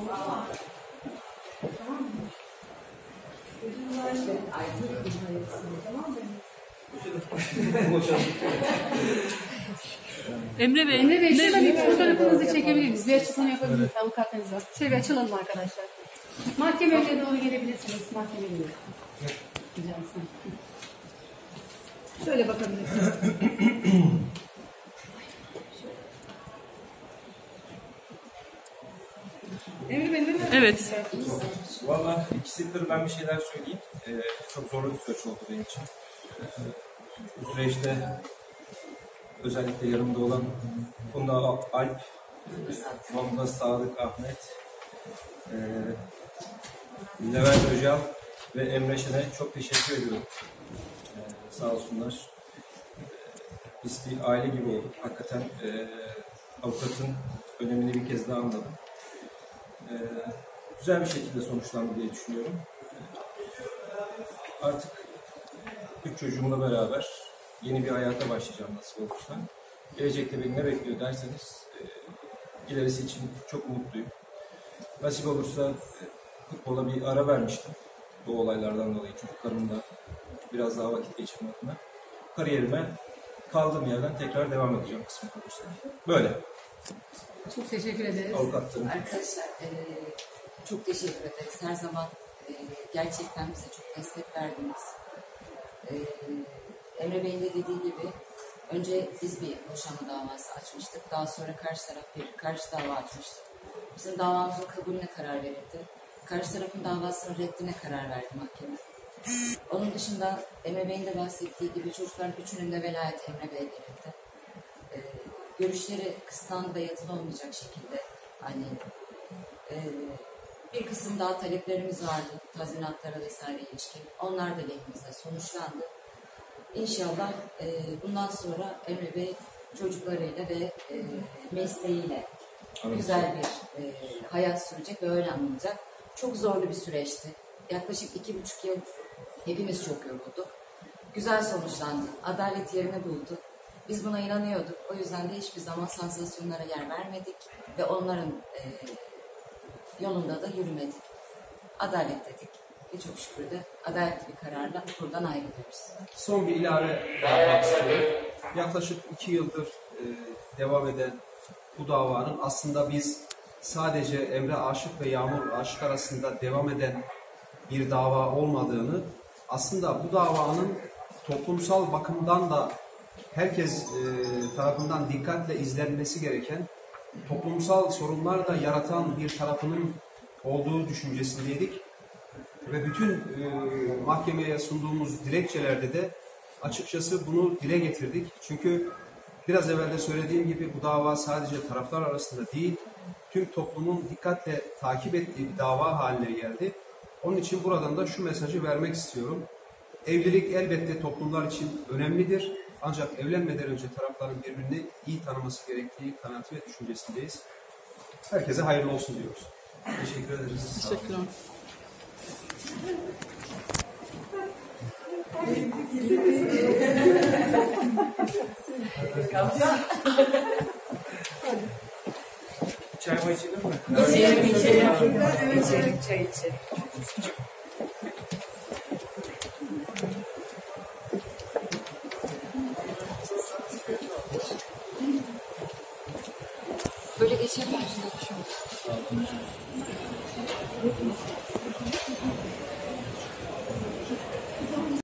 Emre Bey, şurada bir fotoğrafınızı çekebilir miyiz? Bir açısını yapabilir miyiz? Avukatlarınız var. Şöyle bir açılalım arkadaşlar. Mahkemeye doğru gelebilirsiniz. Mahkemeye doğru. Rica etsem. Şöyle bakabilirsiniz. Emre Bey, ne? Evet. Valla 2 senedir ben bir şeyler söyleyeyim. Çok zorlu bir süreç oldu benim için. Bu süreçte özellikle yanımda olan Funda Alp, Funda Sadık Ahmet, Levent Öcal ve Emre Şen'e çok teşekkür ediyorum. Sağ olsunlar. Biz bir aile gibi olduk. Hakikaten avukatın önemini bir kez daha anladım. Güzel bir şekilde sonuçlandı diye düşünüyorum. Artık 3 çocuğumla beraber yeni bir hayata başlayacağım nasıl olursa. Gelecekte beni ne bekliyor derseniz ilerisi için çok umutluyum. Nasip olursa futbola bir ara vermiştim. Bu olaylardan dolayı çocuklarımla biraz daha vakit geçirme adına. Kariyerime kaldığım yerden tekrar devam edeceğim kısmet olursa. Böyle. Çok teşekkür ederiz. Avukatlarım. Arkadaşlar çok teşekkür ederiz. Her zaman gerçekten bize çok destek verdiniz. Emre Bey'in de dediği gibi önce biz bir boşanma davası açmıştık. Daha sonra karşı taraf bir karşı dava açmıştı. Bizim davamızın kabulüne karar verildi. Karşı tarafın davasının reddine karar verdi mahkeme. Onun dışında Emre Bey'in de bahsettiği gibi çocukların üçünün de velayeti Emre Bey'e verildi. Görüşleri kısıtlandı ve yatılı olmayacak şekilde hani bir kısım daha taleplerimiz vardı tazminatlara vesaire ilişkin. Onlar da lehimizde sonuçlandı. İnşallah bundan sonra Emre Bey çocuklarıyla ve mesleğiyle güzel bir hayat sürecek ve öyle anlayacak. Çok zorlu bir süreçti. Yaklaşık 2,5 yıl hepimiz çok yorulduk. Güzel sonuçlandı. Adalet yerini buldu. Biz buna inanıyorduk. O yüzden de hiçbir zaman sansasyonlara yer vermedik ve onların yolunda da yürümedik. Adalet dedik ve çok şükür de adaletli bir kararla buradan ayrılıyoruz. Son bir ilave yapmak istiyorum. Yaklaşık 2 yıldır devam eden bu davanın aslında biz sadece Emre Aşık ve Yağmur Aşık arasında devam eden bir dava olmadığını, aslında bu davanın toplumsal bakımdan da herkes tarafından dikkatle izlenmesi gereken, toplumsal sorunlar da yaratan bir tarafının olduğu düşüncesindeydik. Ve bütün mahkemeye sunduğumuz dilekçelerde de açıkçası bunu dile getirdik. Çünkü biraz evvel de söylediğim gibi bu dava sadece taraflar arasında değil, tüm toplumun dikkatle takip ettiği bir dava haline geldi. Onun için buradan da şu mesajı vermek istiyorum. Evlilik elbette toplumlar için önemlidir. Ancak evlenmeden önce tarafların birbirini iyi tanıması gerektiği kanaati ve düşüncesindeyiz. Herkese hayırlı olsun diyoruz. Teşekkür ederiz. Teşekkürler. Çay mı içelim mi? İçelim, çay içelim. Böyle geçelim mi?